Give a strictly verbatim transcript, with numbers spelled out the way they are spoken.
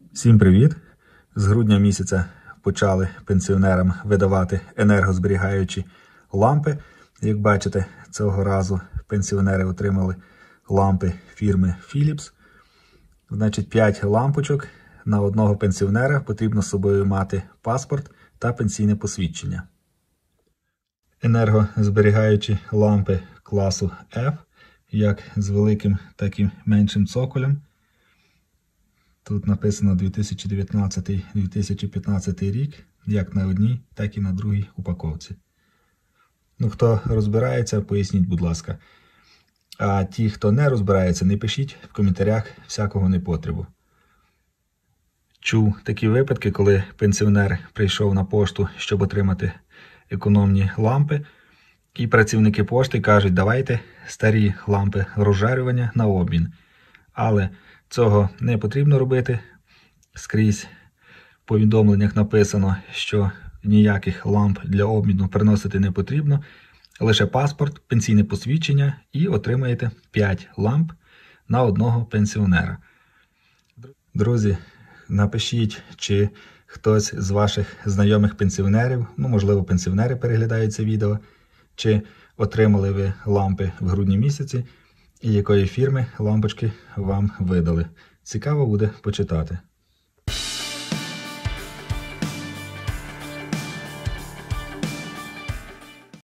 Всім привіт! З грудня місяця почали пенсіонерам видавати енергозберігаючі лампи. Як бачите, цього разу пенсіонери отримали лампи фірми Philips. Значить, п'ять лампочок на одного пенсіонера, потрібно з собою мати паспорт та пенсійне посвідчення. Енергозберігаючі лампи класу F, як з великим, так і меншим цоколем. Тут написано дві тисячі дев'ятнадцятий - дві тисячі п'ятнадцятий рік, як на одній, так і на другій упаковці. Ну, хто розбирається, поясніть, будь ласка. А ті, хто не розбирається, не пишіть в коментарях всякого непотребу. Чув такі випадки, коли пенсіонер прийшов на пошту, щоб отримати економні лампи, і працівники пошти кажуть, давайте старі лампи розжарювання на обмін. Але цього не потрібно робити. Скрізь в повідомленнях написано, що ніяких ламп для обміну приносити не потрібно. Лише паспорт, пенсійне посвідчення і отримаєте п'ять ламп на одного пенсіонера. Друзі, напишіть, чи хтось з ваших знайомих пенсіонерів, ну можливо пенсіонери переглядають це відео, чи отримали ви лампи в грудні місяці, і якої фірми лампочки вам видали. Цікаво буде почитати.